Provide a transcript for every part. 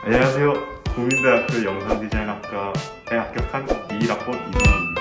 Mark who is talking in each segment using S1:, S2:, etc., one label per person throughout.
S1: 안녕하세요. 국민대학교 영상디자인학과 합격한 21학번 이동훈입니다.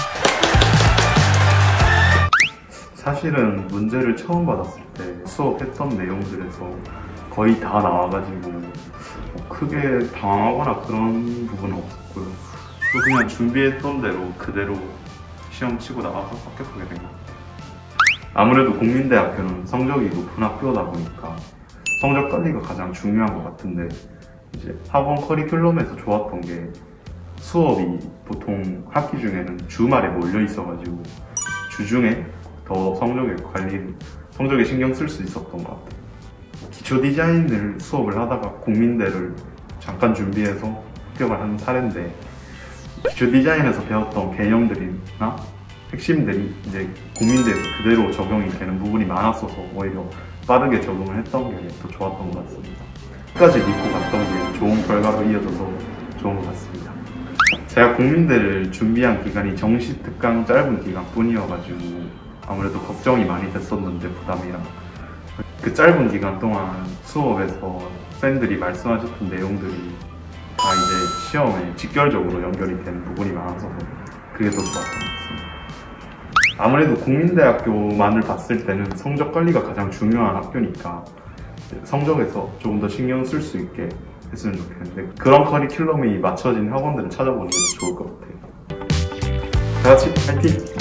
S1: 사실은 문제를 처음 받았을 때 수업했던 내용들에서 거의 다 나와가지고 크게 당황하거나 그런 부분은 없었고요. 또 그냥 준비했던 대로 그대로 시험 치고 나가서 합격하게 된 것 같아요. 아무래도 국민대학교는 성적이 높은 학교다 보니까 성적 관리가 가장 중요한 것 같은데, 이제 학원 커리큘럼에서 좋았던 게 수업이 보통 학기 중에는 주말에 몰려 있어가지고 주중에 더 성적에 신경 쓸 수 있었던 것 같아요. 기초 디자인을 수업을 하다가 국민대를 잠깐 준비해서 합격을 한 사례인데, 기초 디자인에서 배웠던 개념들이나 핵심들이 이제 국민대에서 그대로 적용이 되는 부분이 많았어서 오히려 빠르게 적응을 했던 게 더 좋았던 것 같습니다. 끝까지 믿고 갔던 게 좋은 결과로 이어져서 좋은 것 같습니다. 제가 국민대를 준비한 기간이 정시 특강 짧은 기간 뿐이어가지고 아무래도 걱정이 많이 됐었는데, 부담이랑 그 짧은 기간 동안 수업에서 쌤들이 말씀하셨던 내용들이 다 이제 시험에 직결적으로 연결이 되는 부분이 많아서 그게 더 좋았던 것 같습니다. 아무래도 국민대학교만을 봤을 때는 성적 관리가 가장 중요한 학교니까 성적에서 조금 더 신경 쓸 수 있게 했으면 좋겠는데, 그런 커리큘럼이 맞춰진 학원들을 찾아보는 게 좋을 것 같아요. 다 같이 파이팅!